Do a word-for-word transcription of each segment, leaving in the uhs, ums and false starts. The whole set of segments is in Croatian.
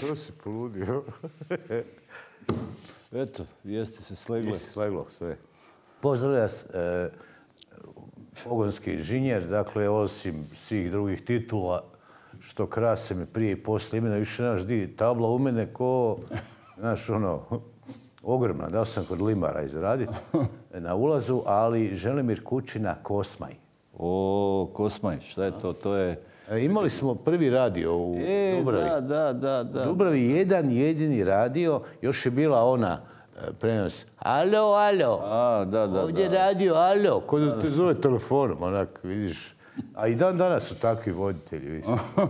što si poludio? Eto, vijesti se slegle. Sleglo sve. Pozdravlja vas e, pogonski inženjer, dakle, osim svih drugih titula, što krase me prije i poslije imena, više naš di tabla u mene ko, znaš, ono, ogromna. Dao sam kod limara izraditi na ulazu, ali Želimir Kučina Kosmaj. O, Kosmaj, šta je to? To je... Imali smo prvi radio u e, Dubravi. Da, da, da, da. U Dubravi jedan jedini radio, još je bila ona prenos. Alo, alo. A, da, da, ovdje da. radio, alo. Ko da te zove telefonom, onak, vidiš. A i dan danas su takvi voditelji, vidiš.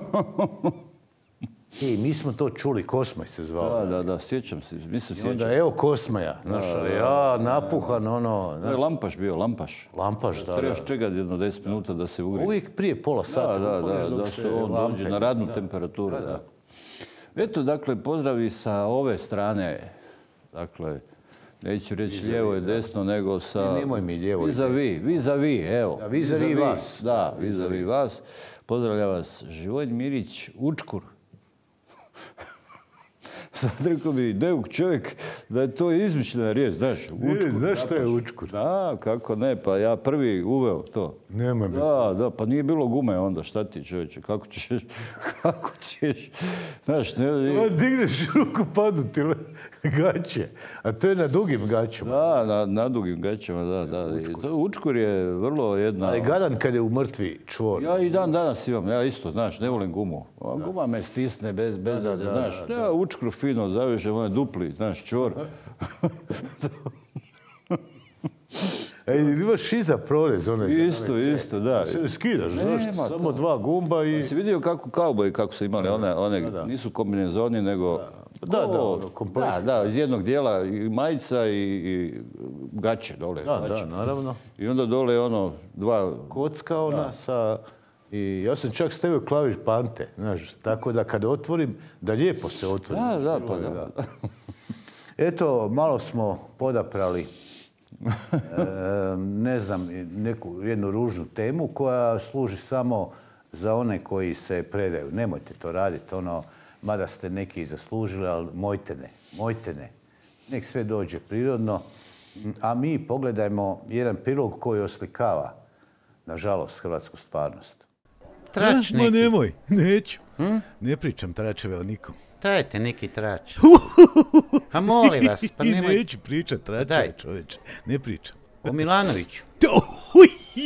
I mi smo to čuli, Kosmaj se zvao. Da, da, da, sjećam se, mi se I sjećam. onda, evo Kosmaja, znaš, ja, napuhan, ono... To je Lampaš bio, Lampaš. Lampaš, da, Trebaš da. čekati jedno deset minuta da se ugri. Uvijek prije pola sata. Da, da, upališ da, dok da se se on lampe- dođe na radnu da. temperaturu. Da, da. Eto, dakle, pozdravi sa ove strane, dakle, neću reći lijevo i desno, nego sa... Ne, nemoj mi lijevo i Vis-a-vis, vis-a-vis, evo. Da, vis-a-vis vas. Da, vis-a-vis vas. Pozdravlja vas Živojin Mirić, Učkur. Sad rekao bi neuk čovjek da je to izmišljena riječ, znaš, Učkur. Znaš što je Učkur? Da, kako ne, pa ja prvi uveo to. Nema mi. Da, da, pa nije bilo gume onda, šta ti čovječe, kako ćeš, kako ćeš, znaš, ne... To digneš ruku, padnu ti gaće. A to je na dugim gaćama. Da, na, na dugim gaćama, da, da. I to, Učkur je vrlo jedna... Ali gadan kad je u mrtvi čvor. Ja i dan danas imam, ja isto, znaš, ne volim gumu. A guma me stisne bez, bez veze, znaš. Ja Učkur fino zavežem, onaj dupli, znaš, čvor. E, imaš iza prorez, onaj... Isto, isto, da. Skidaš, znaš, Nema samo dva gumba i... Si vidio kako kauboji, kako su imali one, one nisu kombinezoni, nego... Da, da, ko- ono, komplet. Da, da, iz jednog dijela i majica i, i gaće dole. Da, gaće. da, naravno. I onda dole ono, dva... Kocka ona sa... I ja sam čak stavio klaviš pante, znaš, tako da kad otvorim, da lijepo se otvori. Da, da, pa da. Eto, malo smo podaprali, e, ne znam, neku jednu ružnu temu koja služi samo za one koji se predaju. Nemojte to raditi, ono, mada ste neki zaslužili, ali mojte ne, mojte ne. Nek sve dođe prirodno. A mi pogledajmo jedan prilog koji oslikava, nažalost, hrvatsku stvarnost. Trač Ma neki. nemoj, neću. Ne pričam tračeve o nikom. Dajte neki trač. A molim vas, pa I nemoj... neću pričat tračeve, Daj. čoveče. Ne pričam. O Milanoviću. Uj,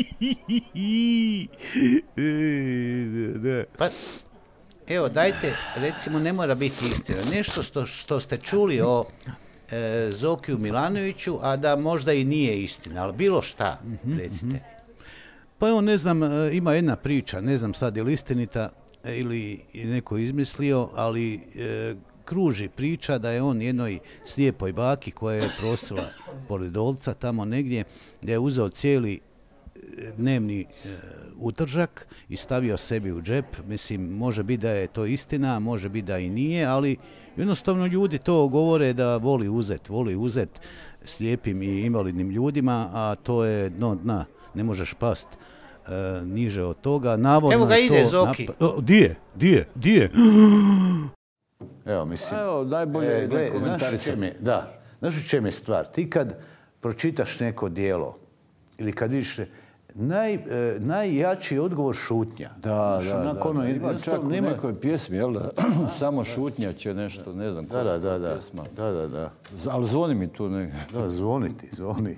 e, da, da. Pa, evo, dajte, recimo, ne mora biti istina. Nešto što, što ste čuli o e, Zokiju Milanoviću, a da možda i nije istina, ali bilo šta, recite. Pa evo, ne znam, e, ima jedna priča, ne znam sad je li istinita e, ili je neko izmislio, ali e, kruži priča da je on jednoj slijepoj baki koja je prosila pored Olca tamo negdje, da je uzeo cijeli e, dnevni e, utržak i stavio sebi u džep. Mislim, može biti da je to istina, može biti da i nije, ali jednostavno ljudi to govore da voli uzet, voli uzet slijepim i invalidnim ljudima, a to je dno dna. Ne možeš past e, niže od toga. Navodno Evo ga je ide to Zoki. napa- O, di je? Di je? Di je? Evo, mislim... Evo, najbolje E, gle, ne znaš u komentarisati. čem je, da, znaš u čem je stvar? Ti kad pročitaš neko dijelo ili kad vidiš, naj, e, najjači je odgovor šutnja. Da, Znaš, da, onak da. ono, da. Ima čak jednostavno u nema- nekoj pjesmi, jel da? Samo šutnja će nešto, ne znam Da, da, da, koja da, pjesma. da, da, da. Z- Ali zvoni mi tu negdje. Da, zvoni ti, zvoni.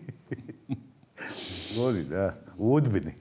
Zvoni, da, u Udbini.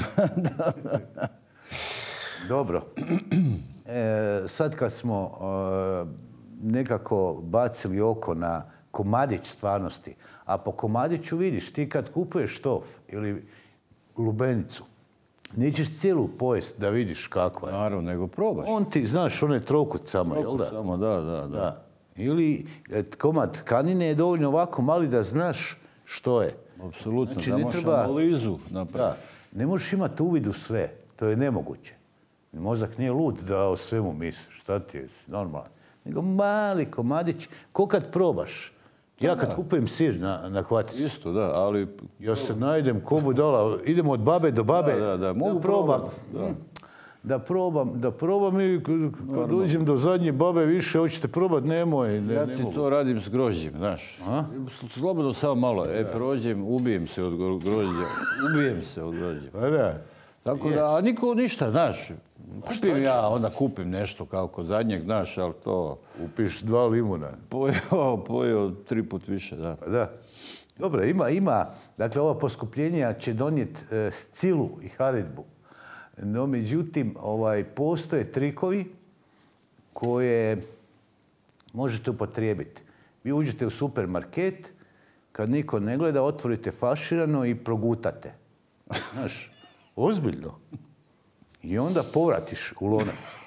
Dobro. E, sad kad smo e, nekako bacili oko na komadić stvarnosti, a po komadiću vidiš, ti kad kupuješ štof ili lubenicu, nećeš cijelu pojest da vidiš kakva je. Naravno, nego probaš. On ti, znaš, on je trokut samo, jel da? Samo, da, da, da. Da. Ili e, komad tkanine je dovoljno ovako mali da znaš što je. Apsolutno, Znači, da ne možeš treba- analizu napraviti. Da, ne možeš imati uvid u sve. To je nemoguće. Mozak nije lud da o svemu misliš. Šta ti je normalno? Nego mali komadić, ko kad probaš. Ja kad kupujem sir na, na hvaticu, Isto, da, ali... ja se najdem ko budala, idemo od babe do babe, Da, da, da, mogu probam. probat, da. da probam, da probam i kad uđem do zadnje babe više, hoćete probat, nemoj. Ne, ja ne ti mogu. to radim s grožđem, znaš. Slobodno samo malo. E, prođem, ubijem se od grožđa. Ubijem se od grožđa. Pa da. Tako da, a niko ništa, znaš. Kupim ja, onda kupim nešto kao kod zadnjeg, znaš, ali to... Upiš dva limuna. Pojeo, pojeo tri put više, da. Pa da. Dobro, ima, ima. Dakle, ova poskupljenja će donijeti e, Scilu i Haridbu. No, međutim, ovaj, postoje trikovi koje možete upotrijebiti. Vi uđete u supermarket, kad niko ne gleda, otvorite faširano i progutate. Znaš, ozbiljno. I onda povratiš u lonac.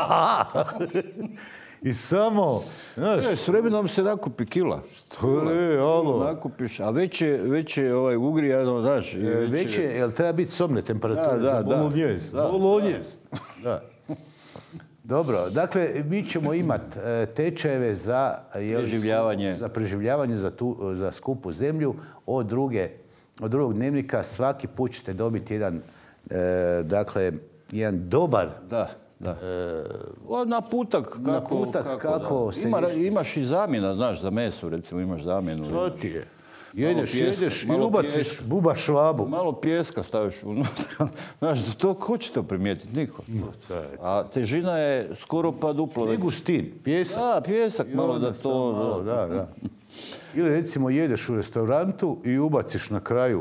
I samo, znaš... E, s vremenom se nakupi kila. Što je, alo? Nakupiš, a već je, već je ovaj ugrijano, znaš... E, već je, jel treba biti sobne temperature da, za da, bolognese? da. Bolognese. Da. Dobro, dakle, mi ćemo imati tečajeve za... Jel, Preživljavanje. Za preživljavanje za, tu, za skupu zemlju. Od, druge, od drugog dnevnika svaki put ćete dobiti jedan, e, dakle, jedan dobar... Da. Da. E, o, naputak kako, naputak kako, kako se Ima, išti. Imaš i zamjena, znaš, za meso, recimo, imaš zamjenu. Što ti je? Jedeš, pjeska, jedeš i malo ubaciš pjeska. buba švabu. Malo pijeska staviš unutra. Znaš, to, ko će to primijetiti? Niko. A težina je skoro pa duplo. I gustin, pjesak. Da, pjesak, I malo da onda to... malo, da, da. Ili recimo jedeš u restorantu i ubaciš na kraju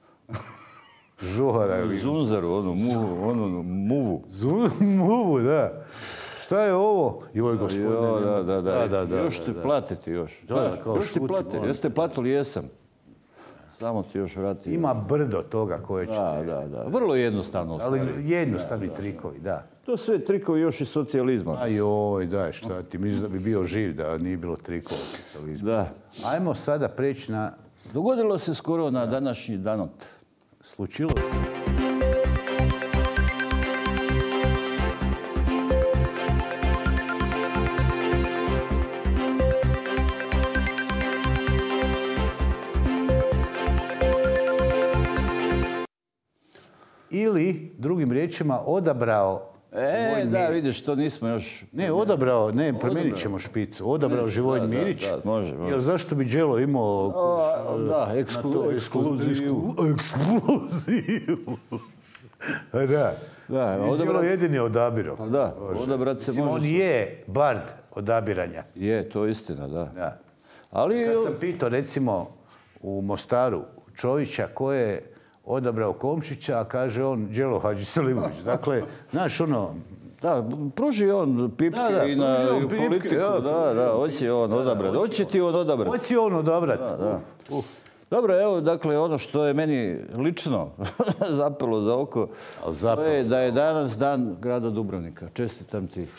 žohara ili... Zunzaru, onu muvu. Onu muvu. Zun, muvu, da. Šta je ovo? Joj, gospodine. Jo, da, da, da. Da, da, da, još ti da. platiti još. Da, Znaš, kao još ti šuti, platiti. molim Jeste platili? Jesam. Samo ti još vrati. Ima brdo toga koje će... Da, da, da. Vrlo jednostavno. Ali jednostavni trikovi, da. To sve trikovi još iz socijalizma. Aj joj, daj, šta ti, misliš da bi bio živ da nije bilo trikova u socijalizmu. Da. Ajmo sada preći na... Dogodilo se skoro na današnji danot. Slučilo se. Ili, drugim riječima, odabrao... E, da, vidiš, to nismo još... Ne, odabrao, ne, promijenit ćemo špicu. Odabrao Živojin Mirić. Da, da, može, može. Jer zašto bi Đelo imao... O, da, eksklu, ekskluzivu. Ekskluzivu. Da. Da, I Đelo jedini odabirao. Pa da, odabrat se Mislim, može. on je bard odabiranja. Je, to je istina, da. Da. Ali... Kad sam pitao, recimo, u Mostaru Čovića ko je odabrao Komšića, a kaže on Đelo Hadžiselimović. Dakle, znaš, ono... Da, pruži on pipke Da, da, i na pruži on i u pipke, politiku. ja. Da, da, hoće on odabrati. Hoće ti on odabrati. Hoće on odabrati. Da. Dobro, evo, dakle, ono što je meni lično zapelo za oko, Ali zapelo. to je da je danas dan grada Dubrovnika. Čestitam ti.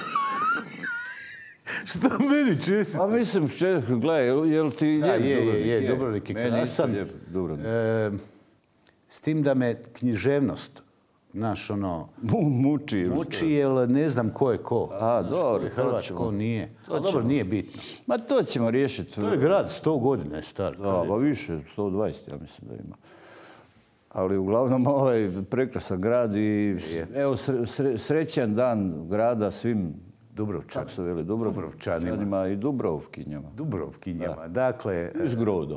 Šta meni česti? Pa mislim, če, gledaj, jel, jel ti Da, lijep je, je, Dubrovnik? je, Dubrovnik je Meni isto krasan. lijep Dubrovnik. E, s tim da me književnost, znaš, ono, Mu, muči. ili muči, što? jer ne znam ko je ko. A, Znaš, dobro, ko je to Hrvat, ćemo. ko nije. To A dobro, ćemo. nije bitno. Ma to ćemo riješiti. To je grad, sto godina je star. Da, pa više, sto dvadeset, ja mislim da ima. Ali uglavnom ovaj prekrasan grad i evo sre, sre, srećan dan grada svim Dubrovčan. kako se veli, Dubrovčanima i Dubrovkinjama. Dubrovkinjama. Dakle, Iz Grodo.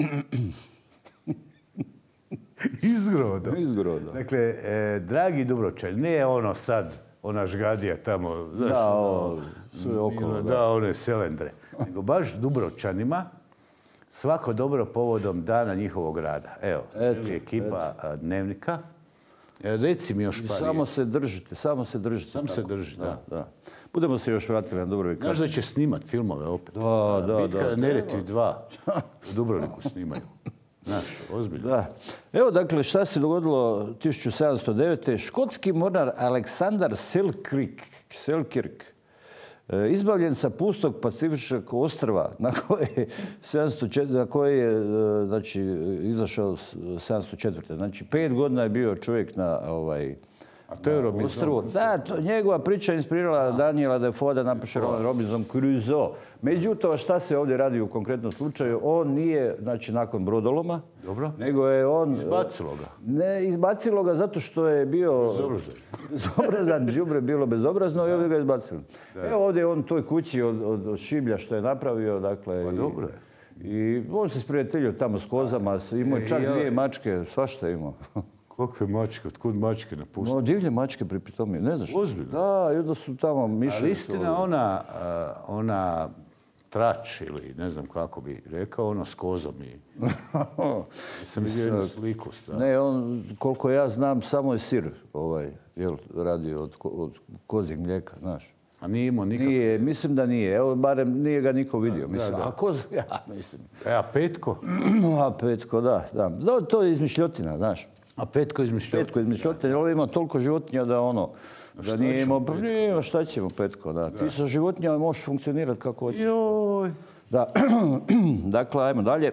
izgrodo. Iz Grodo. Dakle, e, dragi Dubrovčani, ne ono sad, ona žgadija tamo, znaš, Da, ono, o, sve okolo, da, da. one selendre. Nego baš Dubrovčanima, svako dobro povodom dana njihovog rada. Evo, Eto, želi ekipa a, Dnevnika. E, Reci mi još I par samo riječi. se držite, samo se držite. Samo se tako. drži, da. da. Budemo se još vratili na Dubrovnik. Znaš da će snimat filmove opet? Da, da, Bitka da. na Neretvi dva u Dubrovniku snimaju. Znaš, ozbiljno. Da. Evo, dakle, šta se dogodilo tisuću sedamsto devete. Škotski mornar Aleksandar Selkirk, Selkirk e, izbavljen sa pustog pacifičkog ostrva na koje, sedamsto četiri, na koje je e, znači, izašao sedamsto četvrte. Znači, pet godina je bio čovjek na, ovaj, A to je Robinson. Da, to, njegova priča inspirirala Daniela Defoe da napiše roman Robinson Crusoe. Međutim, šta se ovdje radi u konkretnom slučaju? On nije, znači, nakon brodoloma, Dobro. nego je on... Izbacilo ga. Ne, izbacilo ga zato što je bio... Bezobrazan. Bezobrazan, đubre bilo bezobrazno i ovdje ga izbacili. Evo ovdje je on u toj kući od, od, od šiblja što je napravio, dakle... Pa i, dobro je. I on se sprijateljio tamo s kozama, imao je čak dvije mačke, svašta je imao. Kakve mačke, otkud mačke napustili? No, divlje mačke pripitomije, ne znaš? Ozbiljno? Da, i onda su tamo mišli. Ali istina, ona, uh, ona trač ili ne znam kako bi rekao, ono s kozom i... Sam vidio jednu sliku. Stvarno. Ne, on, koliko ja znam, samo je sir ovaj, jel, radi od, od kozjeg mlijeka, znaš. A nije imao nikako... Nije, mislim da nije. Evo, barem nije ga niko vidio. Da, mislim. da. A koz, ja mislim. E, a Petko? A Petko, da, da. Da, to je izmišljotina, znaš. A Petko izmišljotina? Petko izmišljotina, jer on ima toliko životinja da ono... Da nije imao, nije imao šta ćemo, Petko, da. Ti sa životinjama možeš funkcionirati kako hoćeš. Joj. Da, dakle, ajmo dalje.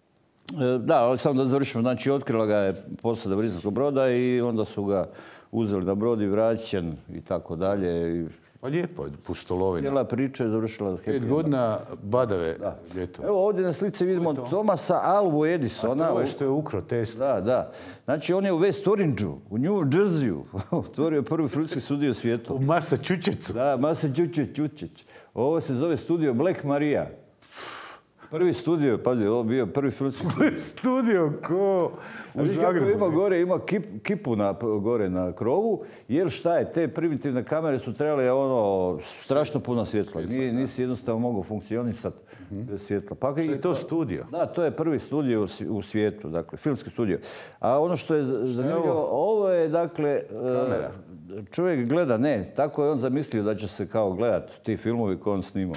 Da, samo da završimo, znači otkrila ga je posada britanskog broda i onda su ga uzeli na brod i vraćen i tako dalje. Pa lijepo je pustolovina. Cijela priča je završila... Pet godina badave ljeto. Evo ovdje na slici vidimo Thomasa Alvu Edisona. A to je što je ukro Tesla. Da, da. Znači on je u West Orange-u, u New Jerseyu, otvorio prvi filmski studio u svijetu. U Massachusettsu. Da, Massachusetts. Ovo se zove studio Black Maria. Prvi studio, pazi, ovo bio prvi filmski studio. Studio ko u Zagrebu. Ima gore, ima kip, kipu na, gore na krovu, jer šta je, te primitivne kamere su trebale ono, strašno puno svjetla. Nije, nisi jednostavno mogao funkcionisati bez svjetla. Pa, što je to studio? Da, to je prvi studio u svijetu, dakle, filmski studio. A ono što je zanimljivo, ovo je, dakle, kamera. Čovjek gleda, ne, tako je on zamislio da će se kao gledati ti filmovi koje on snima.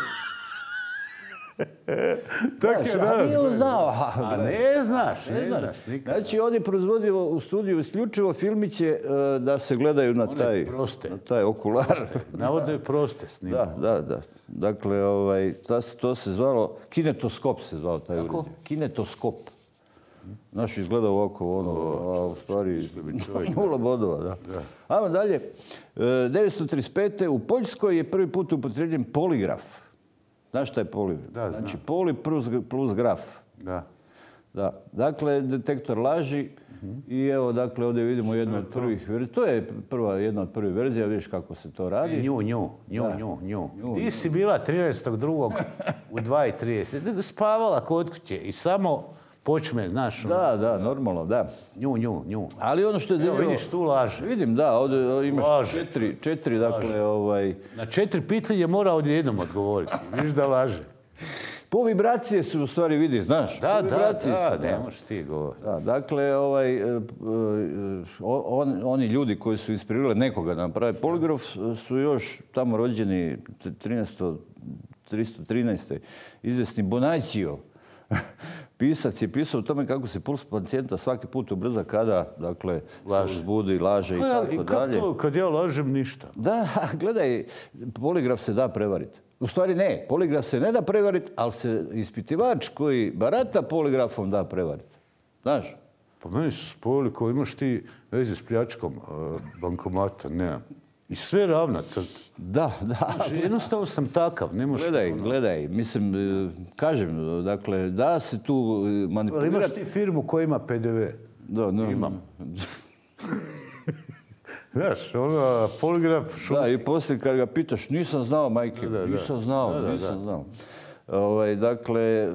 Tako je danas. A nije znao. A ne znaš, ne znaš. Znači, on je proizvodio u studiju isključivo filmiće da se gledaju na taj, na taj okular. Navode proste snima. Da, da, da. Dakle, ovaj, to se zvalo, kinetoskop se zvao taj uređaj. Kinetoskop. Naš izgleda ovako, ono, a u stvari nula bodova, da. Ajmo dalje. devetsto trideset pete u Poljskoj je prvi put upotrebljen poligraf. Znaš šta je poligraf? Da, znam. Znači, poli plus, plus graf. Da. Da. Dakle, detektor laži i evo, dakle, ovdje vidimo jednu od prvih verzija. To je prva, jedna od prvih verzija, vidiš kako se to radi. Nju, nju, nju, nju, nju. Ti si bila trinaestog drugog u dva i trideset. Spavala kod kuće i samo počme, znaš. Da, da, normalno, da. Nju, nju, nju. Ali ono što je zanimljivo... Evo vidiš, tu laže. Vidim, da, ovdje imaš laže. četiri, četiri, dakle, ovaj... Na četiri pitanje mora odjednom odgovoriti. Vidiš da laže. Po vibracije su u stvari vidi, znaš. Da, da, da, su, ne možeš ti govoriti. Da, dakle, ovaj, on, oni ljudi koji su inspirirali nekoga da naprave poligraf su još tamo rođeni trinaesto trinaeste. Izvesni Bonacio. Pisac je pisao o tome kako se puls pacijenta svaki put ubrza kada, dakle, laže. Se uzbudi, laže i tako I dalje. kako to, kad ja lažem ništa? Da, gledaj, poligraf se da prevariti. U stvari ne, poligraf se ne da prevariti, ali se ispitivač koji barata poligrafom da prevariti. Znaš? Pa meni su spojili ko imaš ti veze s pljačkom uh, bankomata, nemam. I sve ravna crta. Da, da. Znači, jednostavno sam takav, ne možeš... Gledaj, gledaj, mislim, kažem, dakle, da se tu manipulirati... Ali imaš ti firmu koja ima P D V? Da, no. Imam. Znaš, ono, poligraf šuti. Da, i poslije kad ga pitaš, nisam znao, majke, da, da. nisam znao, da, da, nisam da. znao. Ovaj, dakle, e,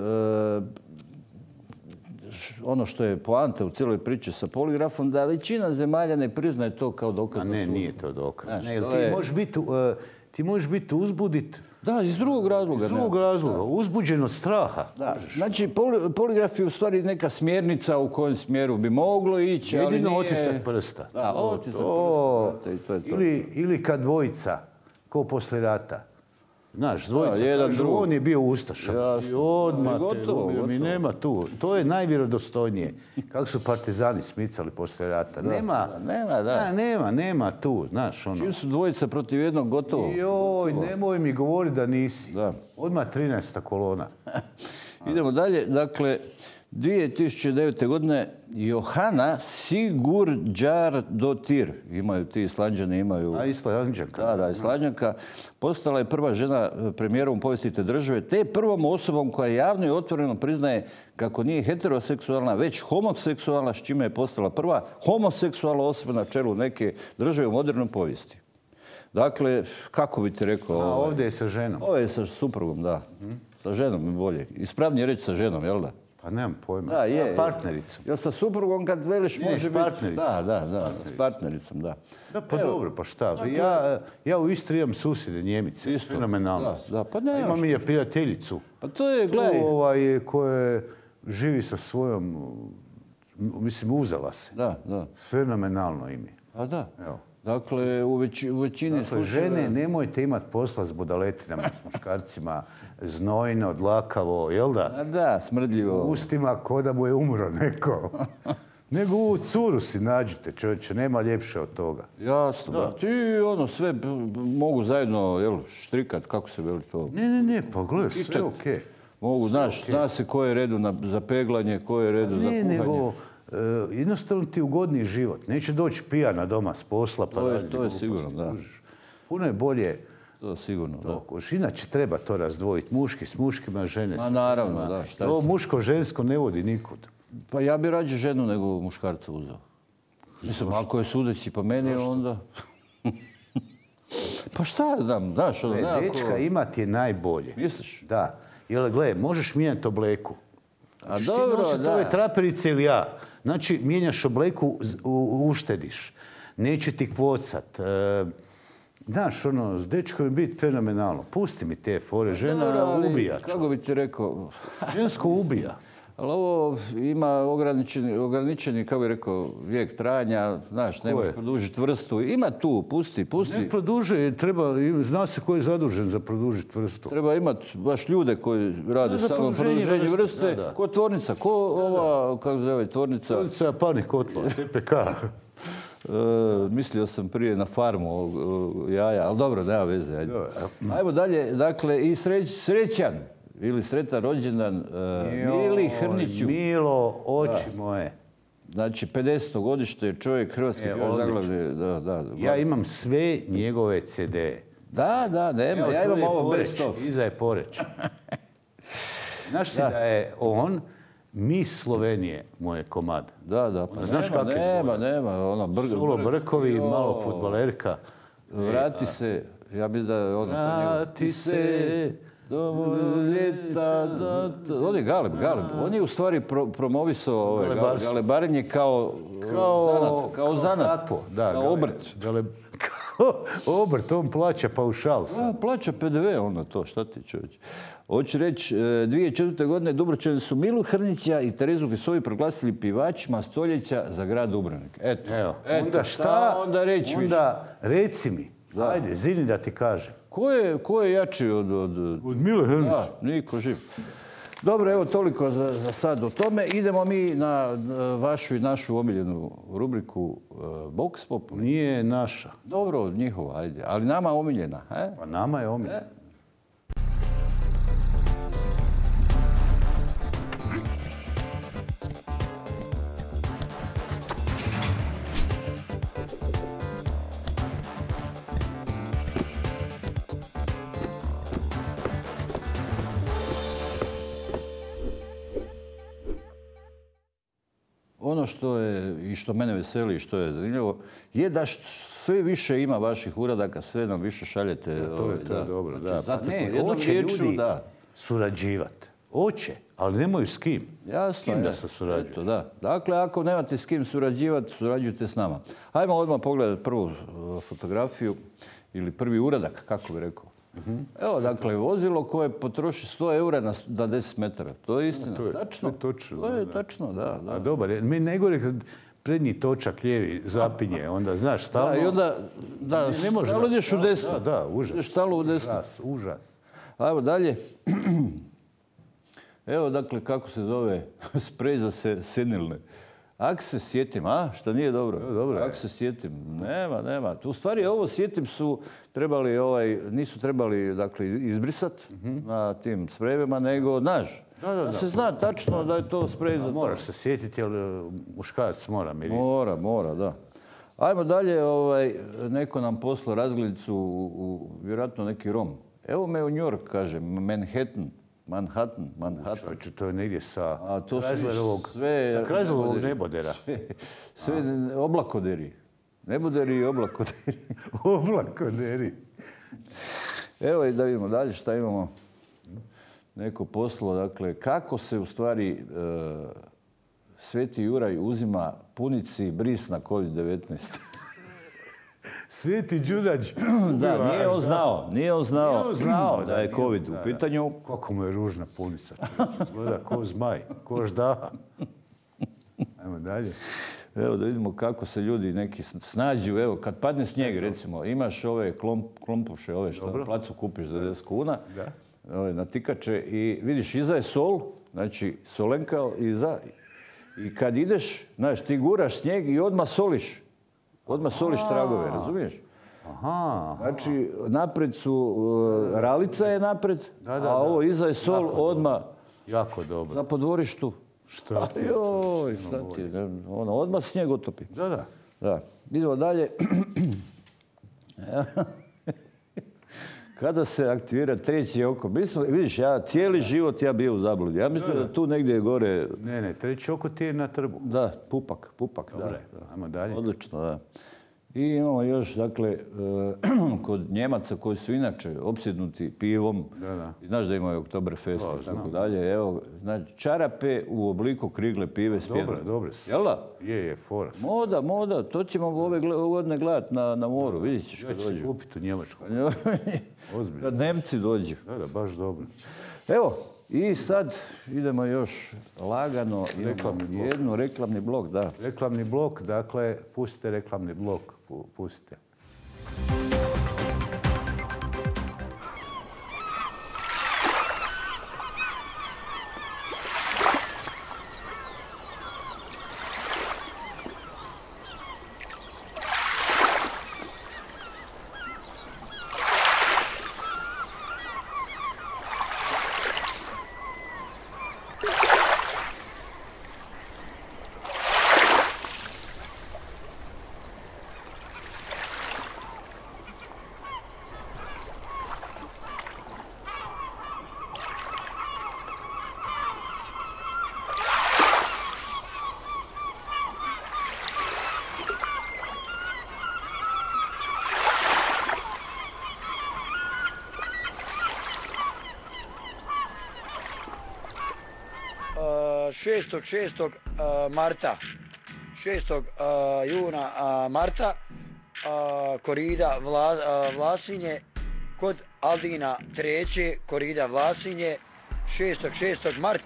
ono što je poanta u cijeloj priči sa poligrafom, da većina zemalja ne priznaje to kao dokaz. A ne, su... nije to dokaz. Znaš, ne, to ti, je... možeš biti, uh, ti možeš biti uzbudit. Da, iz drugog razloga. Iz drugog ne. razloga, Da. uzbuđen od straha. Da. Znači, poli, poligraf je u stvari neka smjernica u kojem smjeru bi moglo ići, ali jedino nije... otisak prsta. Da, otisak to... prsta. I to je to. Ili, ili kad dvojica, ko poslije rata. Znaš, dvojica, Da, jedan kažu, drugog. on je bio ustaša. Jasno. I odmah I te gotovo, ubio. Mi gotovo. nema tu. To je najvjerodostojnije. Kako su partizani smicali poslije rata. Nema, da, nema, da. A, nema, nema tu, znaš, ono. Čim su dvojica protiv jednog, gotovo. Joj, nemoj mi govoriti da nisi. Da. Odmah trinaesta kolona. Idemo dalje. Dakle, dvije tisuće devete. godine Johana Sigurdardottir, imaju ti Islanđani, imaju... A Islanđanka. Da, da, Islanđanka. Postala je prva žena premijerom u povijesti te države, te prvom osobom koja javno i otvoreno priznaje kako nije heteroseksualna, već homoseksualna, s čime je postala prva homoseksualna osoba na čelu neke države u modernoj povijesti. Dakle, kako bi ti rekao... A ovdje je sa ženom. Ovo je sa suprugom, da. Sa ženom je bolje. Ispravnije reći sa ženom, jel da? Pa nemam pojma. Da, je. Sa partnericom. Jel sa suprugom kad veliš Ne, može s biti... partnericom. Da, da, da. S partnericom, da. Da, pa dobro, pa šta? Ja, ja u Istri imam susjede Njemice. Isto. Fenomenalno. Da, da, pa A ne, imam i prijateljicu. Pa to je, gledaj... Tu, ovaj, koja živi sa svojom... Mislim, uzela se. Da, da. Fenomenalno ime. A da. Evo. Dakle, u, već, u većini Dakle, slučajeva... žene, nemojte imati posla s budaletinama, s muškarcima, znojno, dlakavo, jel da? A da, smrdljivo. Ustima ko da mu je umro neko. Nego u curu si nađite, čovječe, nema ljepše od toga. Jasno, da. Ti ono sve b- b- mogu zajedno, jel, štrikat, kako se veli to? Ne, ne, ne, pa gledaj, sve Kičat. okej. Mogu, znaš, zna se ko je redu na, za peglanje, ko je redu za Ne, kuhanje. nego e, jednostavno ti ugodniji život. Neće doći pijana doma s posla pa To je- raditi to je gluposti, sigurno, da. kužiš. Puno je bolje To sigurno, da. to. kužiš. Inače treba to razdvojiti. Muški s muškima, žene s Ma ženama. naravno, da, šta Ovo će? muško-žensko ne vodi nikud. Pa ja bi rađe ženu nego muškarca uzeo. Mislim, ako je sudeći po meni, onda... Pa šta ja znam, znaš, ono, E, nekako... dečka imati je najbolje. Misliš? Da. Jer, gle, možeš mijenjati obleku. A Hoćeš dobro, ti nositi da. ove traperice ili ja. Znači, mijenjaš obleku, z- u- uštediš. Neće ti kvocat. E, znaš, ono, s dečkom je biti fenomenalno. Pusti mi te fore, žena Dobro, ali ubija. Kako bi ti rekao... Žensko ubija. Ali ovo ima ograničeni, ograničeni, kako bi rekao, vijek trajanja, znaš, ne Ko možeš je? produžiti vrstu. Ima tu, pusti, pusti. Ne produže, treba, zna se ko je zadužen za produžiti vrstu. Treba imati baš ljude koji rade za samo produženje produženje vrste, vrste. da, da. Ko tvornica, ko ova, kako se zove, tvornica. Tvornica parnih kotlova, T P K. E, mislio sam prije na farmu ovog, e, jaja, ali dobro, nema veze. Ajde. Ajmo dalje, dakle, i sreć, srećan ili sretan rođendan e, Mili Joj, Hrniću. Milo, oči moje. Znači, pedeseto godište, čovjek hrvatski E, pjevač odlično. zaglavlje. Da, da, Ja imam sve njegove ce de. da, da, nema, Evo, ja tu imam je ovo Poreć, best of. iza je Poreć. Znaš ti da je on Miss Slovenije, moje komad. Da, da, pa Znaš nema, kak je nema, zgodan? nema, ona brg, Solo brg- brkovi, Jo, malo futbalerka. Vrati se, ja bi da je ono... Vrati se, domo ljeta, da, da. On je Galeb, Galeb. On je u stvari pro, promovisao ove Galebarstvo. galebarenje kao, Kao, zanat, kao, zanat, takvo, da, kao gale- obrt. gale- kao obrt, on plaća paušal sad. A, plaća pe de ve onda to, šta ti čovječ. Hoću reći, e, dvije tisuće četvrte. godine Dubrovčani su Milu Hrnića i Terezu Visovi proglasili pivačima stoljeća za grad Dubrovnik. Eto, Evo, eto, onda šta? onda reći više? Onda reci mi, ajde, zini da ti kažem. Ko je, ko je jači od... od, Od Mile Hrnića. Da, niko živ. Dobro, evo toliko za, za sad o tome. Idemo mi na e, vašu i našu omiljenu rubriku e, Vox Populi. Nije naša. Dobro, njihova, ajde. Ali nama omiljena. E? Pa nama je omiljena. Ono što je i što mene veseli i što je zanimljivo je da št- sve više ima vaših uradaka, sve nam više šaljete. To ovaj, je, to je dobro, Znači, da. Pa zato ne, jednom hoće riječju, ljudi da. surađivati. Hoće, ali nemaju s kim. Jasno, S kim da je. se surađuje? Eto, da. Dakle, ako nemate s kim surađivati, surađujte s nama. Hajmo odmah pogledati prvu uh, fotografiju ili prvi uradak, kako bi rekao. Evo, dakle, vozilo koje potroši sto eura na, na deset metara. To je istina. To je- tačno. to je točno, To je da. tačno, da. da. A dobar je. Mi najgore kad prednji točak lijevi zapinje, onda znaš stalno... Da, i onda, da, Ne- ne može stalno ga- ideš u desno. Da, da, užas. Ideš stalno u desno. Užas, užas. Ajmo dalje. Evo, dakle, kako se zove sprej za se, senilne. Ak se sjetim, a? Što nije dobro? Dobro je. Ak se sjetim. Nema, nema. U stvari ovo sjetim su trebali, ovaj, nisu trebali dakle, izbrisati na tim sprejevima, nego naš. Da, da, da. se zna tačno da je to sprej za to. Moraš se sjetiti, jer muškarac mora mirisati. Mora, mora, da. Ajmo dalje, ovaj, neko nam poslao razglednicu u, u vjerojatno neki Rom. Evo me u New York, kaže, Manhattan. Manhattan, Manhattan. Čovječe, to je negdje sa A to su Chryslerovog, sve sa Chryslerovog neboderi. nebodera. Sve, sve oblakoderi. Neboderi i oblakoderi. Oblakoderi. Evo i da vidimo dalje šta imamo. Neko poslo, dakle, kako se u stvari e, Sveti Juraj uzima punici bris na kovid devetnaest. Sveti Đurađ. Da, nije on znao, nije on znao, Nije on znao, da je da, covid da, u da. pitanju. Koliko mu je ružna punica. čovječe. Izgleda ko zmaj, ko ždaha. Ajmo dalje. Evo da vidimo kako se ljudi neki snađu. Evo, kad padne snijeg, recimo, imaš ove klomp, klompuše, ove što na placu kupiš za deset kuna, Da. ove natikače i vidiš, iza je sol, znači solenka iza. I kad ideš, znaš, ti guraš snijeg i odmah soliš. Odmah soliš tragove, razumiješ? Aha. Znači, napred su, uh, ralica je napred, Da, da, a ovo da. iza je sol, Jako odmah Jako dobro. za podvorištu. Šta ti je? Joj, šta ti je? Ono, odmah snijeg otopi. Da, da. Da. Idemo dalje. Kada se aktivira treći oko? Mi smo, vidiš, ja cijeli život ja bio u zabludi. Ja mislim da tu negdje gore... Ne, ne, treći oko ti je na trbu. Da, pupak, pupak. Da, Dobre, da. ajmo dalje. Odlično, da. I imamo još, dakle, e, kod Njemaca koji su inače opsjednuti pivom, Da, da. i znaš da imaju Oktoberfest To i tako znam. dalje, evo, znači, čarape u obliku krigle pive s Dobre, pjenom. dobre su. Jel da? Je, je, fora. su. Moda, moda, to ćemo ove gle- ove godine gledati na, na moru, vidjet ćeš Ja kad ću se dođu. kupiti u Njemačku. Ozbiljno. Kad Nemci dođu. Da, da, baš dobro. Evo, i sad idemo još lagano, imamo Reklamni blok. jednu reklamni blok, da. Reklamni blok, dakle, pustite reklamni blok. pu- Pustite. šestog šestog marta, šestog juna marta, korida Vla, Vlasinje, kod Aldina treće, korida Vlasinje, šestog šestog mart,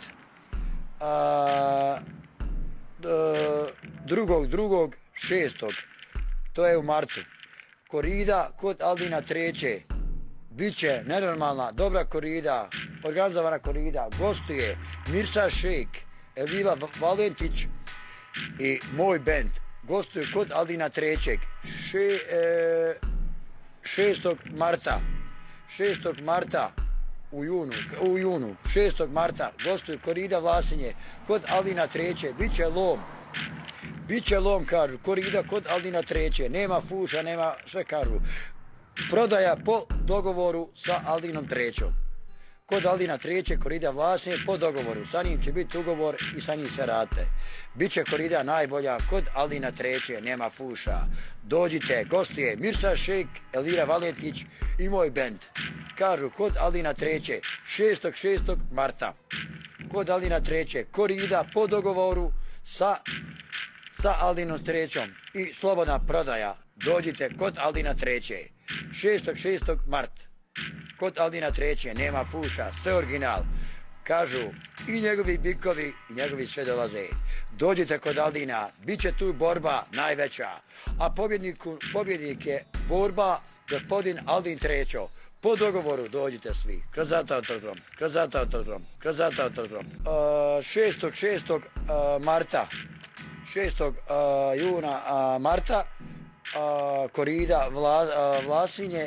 drugog drugog šestog, to je u martu. Korida kod Aldina treće, biće nenormalna, dobra korida, organizovana korida, gostuje Mirsa Šejk, Elvira Valentić i moj bend. Gostuju kod Aldina trećeg, še, e, šestog marta, šestog marta u junu, u junu, šestog marta gostuju korida Vlasinje kod Aldina treće, biće lom. Biće lom, kažu, korida kod Aldina treće, nema fuša, nema, sve kažu. Prodaja po dogovoru sa Aldinom trećom. Kod Aldina treće, korida Vlasinje, po dogovoru. Sa njim će biti ugovor i sa njim sve rate. Biće korida najbolja kod Aldina treće, nema fuša. Dođite, gostuje Mirsa Šejk, Elvira Valentić i moj bend. Kažu, kod Aldina treće, šestog šestog marta. Kod Aldina treće, korida po dogovoru sa, sa Aldinom trećom i slobodna prodaja. Dođite kod Aldina treće. šestog šestog mart. Kod Aldina treće, nema fuša, sve original. Kažu, i njegovi bikovi, i njegovi sve dolaze. Dođite kod Aldina, bit će tu borba najveća. A pobjedniku, pobjednik je borba gospodin Aldin trećo. Po dogovoru dođite svi. Kroz autodrom, kroz autodrom, kroz autodrom. šestog šestog marta. šestog juna Marta, korida Vlasinje.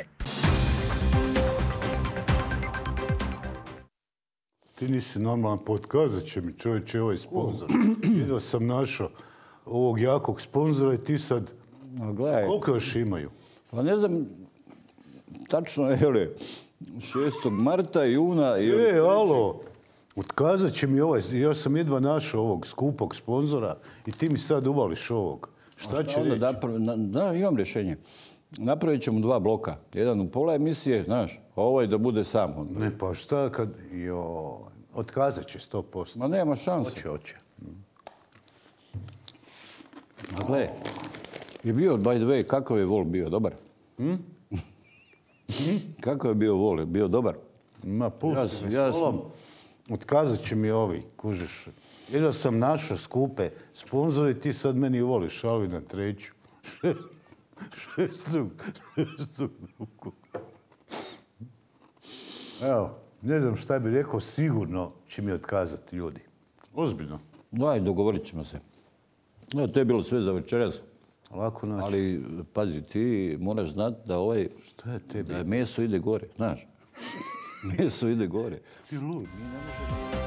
Ti nisi normalan, potkazat će mi čovječe ovaj sponzor. Jedva sam našao ovog jakog sponzora i ti sad... Koliko još imaju? Pa ne znam, tačno je li šestog marta, juna... E, alo, otkazat će mi ovaj, ja sam jedva našao ovog skupog sponzora i ti mi sad uvališ ovog. Šta će reći? Da, imam rješenje. Napravit ćemo dva bloka. Jedan u pola emisije, znaš, a ovaj da bude sam. Ne, pa šta kad... Jo, otkazat će sto posto. Ma nema šanse. Hoće, hoće. Gle, je bio, by the way, kakav je vol bio? Dobar? Kakav je bio vol? Bio dobar? Ma, pusti mi solom. Otkazat će mi ovi, kužiš. Jedva sam našao skupe sponzore i ti sad meni voliš Alvina Treću. Šestog, šestog drugog. Evo, ne znam šta bi rekao, sigurno će mi otkazati ljudi. Ozbiljno. Daj, dogovorit ćemo se. Evo, to je bilo sve za večeras. Lako noć. Ali, pazi, ti moraš znati da ovaj... Šta je tebi? Da meso ide gore, znaš. Meso ide gore. Ti lud.